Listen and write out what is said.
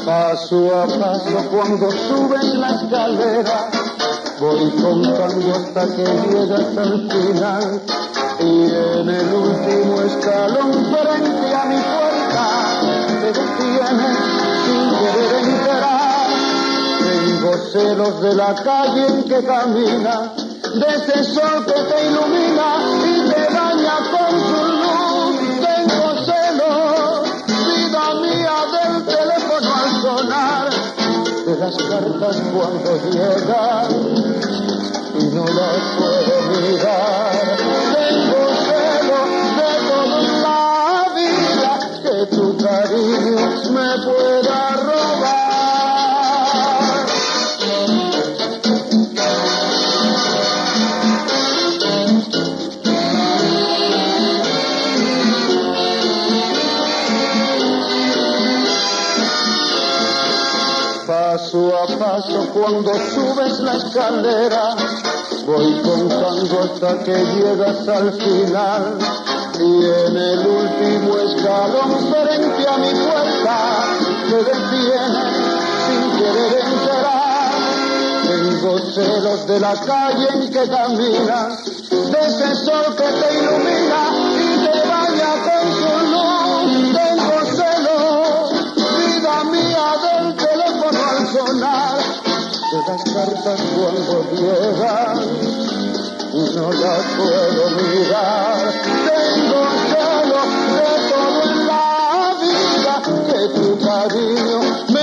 Paso a paso cuando subes la escalera, voy contando hasta que llegas al final. Y en el último escalón frente a mi puerta te detienes sin querer enterar. Tengo celos de la calle en que camina, de ese sol que te ilumina y te baña con su luz. Tengo celos, vida mía, del teléfono al sonar, de las cartas cuando llegan y no las puedo mirar. Tengo celos de todo en la vida, que tu cariño me pueda robar. Paso a paso cuando subes la escalera, voy contando hasta que llegas al final. Y en el último escalón frente a mi puerta te detienes sin querer enterar. Tengo celos de la calle en que caminas, de ese sol que te ilumina y te baña con su luz. Tengo celos, vida mía, del teléfono al sonar, de las cartas cuando llegan y no las puedo mirar. Tengo celos de todo en la vida, que tu cariño me